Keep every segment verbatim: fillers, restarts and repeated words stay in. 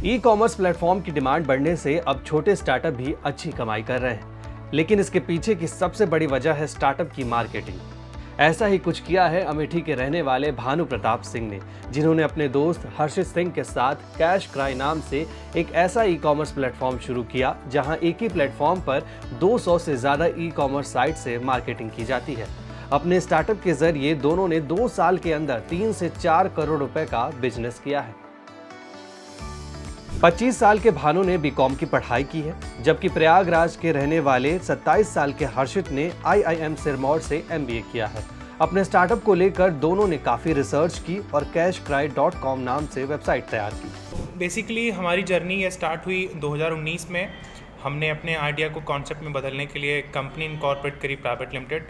ई commerce platform की demand बढ़ने से अब छोटे स्टार्टअप भी अच्छी कमाई कर रहे हैं, लेकिन इसके पीछे की सबसे बड़ी वजह है स्टार्टअप की मार्केटिंग। ऐसा ही कुछ किया है अमेठी के रहने वाले भानु प्रताप सिंह ने, जिन्होंने अपने दोस्त हर्षित सिंह के साथ कैश क्राई नाम से एक ऐसा ई कॉमर्स प्लेटफॉर्म शुरू किया जहां एक ही प्लेटफॉर्म पर दो सौ से ज्यादा ई कॉमर्स साइट से मार्केटिंग की जाती है। अपने स्टार्टअप के जरिए दोनों ने दो साल के अंदर तीन से चार करोड़ रुपए का बिजनेस किया है। पच्चीस साल के भानु ने बीकॉम की पढ़ाई की है, जबकि प्रयागराज के रहने वाले सत्ताईस साल के हर्षित ने आई आई एम सिरमौर से एम बी ए किया है। अपने स्टार्टअप को लेकर दोनों ने काफ़ी रिसर्च की और कैश क्राई डॉट कॉम नाम से वेबसाइट तैयार की। बेसिकली हमारी जर्नी ये स्टार्ट हुई दो हज़ार उन्नीस में। हमने अपने आइडिया को कॉन्सेप्ट में बदलने के लिए कंपनी इनकॉर्पोरेट करी प्राइवेट लिमिटेड,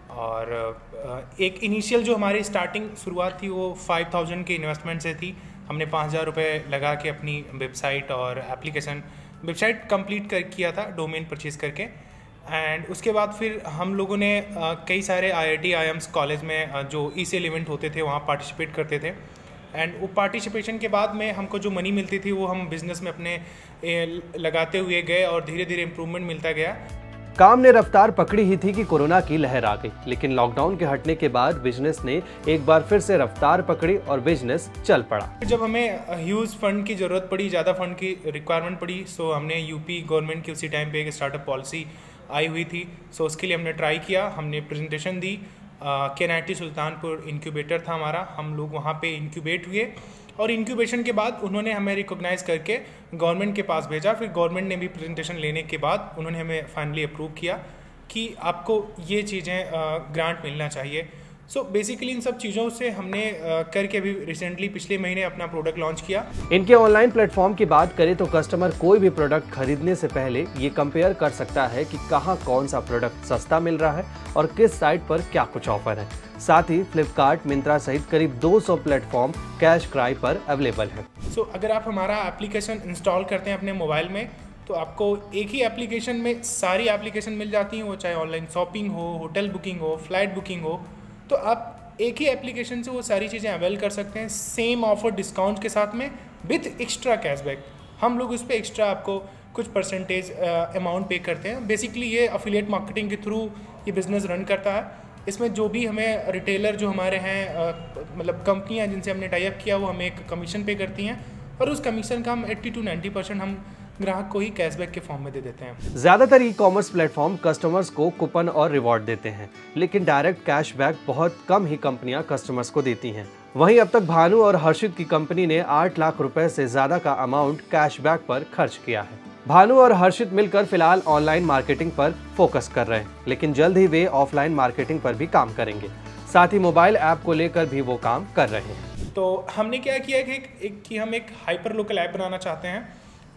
और एक इनिशियल जो हमारी स्टार्टिंग शुरुआत थी वो फाइव थाउजेंड के इन्वेस्टमेंट से थी। हमने पाँच हज़ार रुपये लगा के अपनी वेबसाइट और एप्लीकेशन वेबसाइट कंप्लीट कर किया था, डोमेन परचेज़ करके। एंड उसके बाद फिर हम लोगों ने आ, कई सारे I I T I Ms college में आ, जो ई सेल इवेंट होते थे वहाँ पार्टिसिपेट करते थे। एंड वो पार्टिसिपेशन के बाद में हमको जो मनी मिलती थी वो हम बिज़नेस में अपने ए, लगाते हुए गए और धीरे धीरे इम्प्रूवमेंट मिलता गया। काम ने रफ्तार पकड़ी ही थी कि कोरोना की लहर आ गई, लेकिन लॉकडाउन के हटने के बाद बिजनेस ने एक बार फिर से रफ्तार पकड़ी और बिजनेस चल पड़ा। जब हमें ह्यूज फंड की ज़रूरत पड़ी, ज़्यादा फंड की रिक्वायरमेंट पड़ी, सो हमने यूपी गवर्नमेंट की उसी टाइम पे एक स्टार्टअप पॉलिसी आई हुई थी। सो उसके लिए हमने ट्राई किया, हमने प्रेजेंटेशन दी। के N I T Sultanpur incubator था हमारा, हम लोग वहाँ पे इंक्यूबेट हुए और इंक्यूबेशन के बाद उन्होंने हमें रिकॉग्नाइज करके गवर्नमेंट के पास भेजा। फिर गवर्नमेंट ने भी प्रेजेंटेशन लेने के बाद उन्होंने हमें फाइनली अप्रूव किया कि आपको ये चीज़ें ग्रांट मिलना चाहिए। सो so बेसिकली इन सब चीज़ों से हमने uh, करके अभी रिसेंटली पिछले महीने अपना प्रोडक्ट लॉन्च किया। इनके ऑनलाइन प्लेटफॉर्म की बात करें तो कस्टमर कोई भी प्रोडक्ट खरीदने से पहले ये कंपेयर कर सकता है कि कहाँ कौन सा प्रोडक्ट सस्ता मिल रहा है और किस साइट पर क्या कुछ ऑफर है। साथ ही फ्लिपकार्ट, मिंत्रा सहित करीब दो सौ प्लेटफॉर्म कैश क्राई पर अवेलेबल है। सो so, अगर आप हमारा एप्लीकेशन इंस्टॉल करते हैं अपने मोबाइल में तो आपको एक ही एप्लीकेशन में सारी एप्लीकेशन मिल जाती हैं, वो चाहे ऑनलाइन शॉपिंग हो, होटल बुकिंग हो, फ्लाइट बुकिंग हो, तो आप एक ही एप्लीकेशन से वो सारी चीज़ें अवेल कर सकते हैं सेम ऑफर डिस्काउंट के साथ में विथ एक्स्ट्रा कैशबैक। हम लोग उस पर एक्स्ट्रा आपको कुछ परसेंटेज अमाउंट पे करते हैं। बेसिकली ये अफिलिएट मार्केटिंग के थ्रू ये बिज़नेस रन करता है। इसमें जो भी हमें रिटेलर जो हमारे हैं, मतलब कंपनियां जिनसे हमने टाई अप किया, वो हमें एक कमीशन पे करती हैं और उस कमीशन का हम अस्सी टू नब्बे परसेंट हम ग्राहक को ही कैशबैक के फॉर्म में दे देते हैं। ज्यादातर ई कॉमर्स प्लेटफॉर्म कस्टमर्स को कूपन और रिवॉर्ड देते हैं, लेकिन डायरेक्ट कैशबैक बहुत कम ही कंपनियां कस्टमर्स को देती हैं। वहीं अब तक भानु और हर्षित की कंपनी ने आठ लाख रुपए से ज्यादा का अमाउंट कैशबैक पर खर्च किया है। भानु और हर्षित मिलकर फिलहाल ऑनलाइन मार्केटिंग पर फोकस कर रहे हैं, लेकिन जल्द ही वे ऑफलाइन मार्केटिंग पर भी काम करेंगे। साथ ही मोबाइल ऐप को लेकर भी वो काम कर रहे हैं। तो हमने क्या किया कि, एक, एक, कि हम एक हाइपर लोकल ऐप बनाना चाहते हैं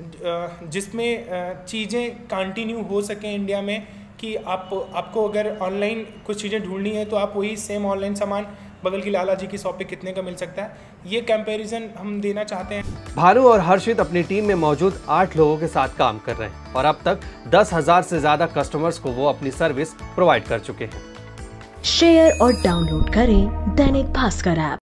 जिसमें चीज़ें कंटिन्यू हो सकें इंडिया में, कि आप आपको अगर ऑनलाइन कुछ चीज़ें ढूंढनी है तो आप वही सेम ऑनलाइन सामान बगल की लाला जी की शॉप पे कितने का मिल सकता है, ये कंपैरिजन हम देना चाहते हैं। भानु और हर्षित अपनी टीम में मौजूद आठ लोगों के साथ काम कर रहे हैं और अब तक दस हजार से ज्यादा कस्टमर्स को वो अपनी सर्विस प्रोवाइड कर चुके हैं। शेयर और डाउनलोड करें दैनिक भास्कर ऐप।